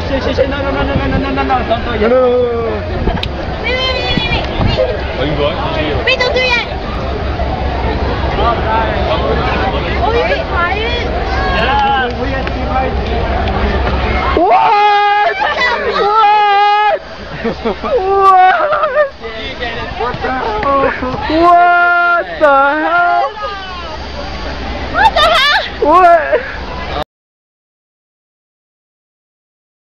shit, no, don't do it yet. Wait. Are you going? Wait, don't do it yet. Oh, you get quiet. Yeah, we got to be right. What? What the hell? What the hell? What the hell? What?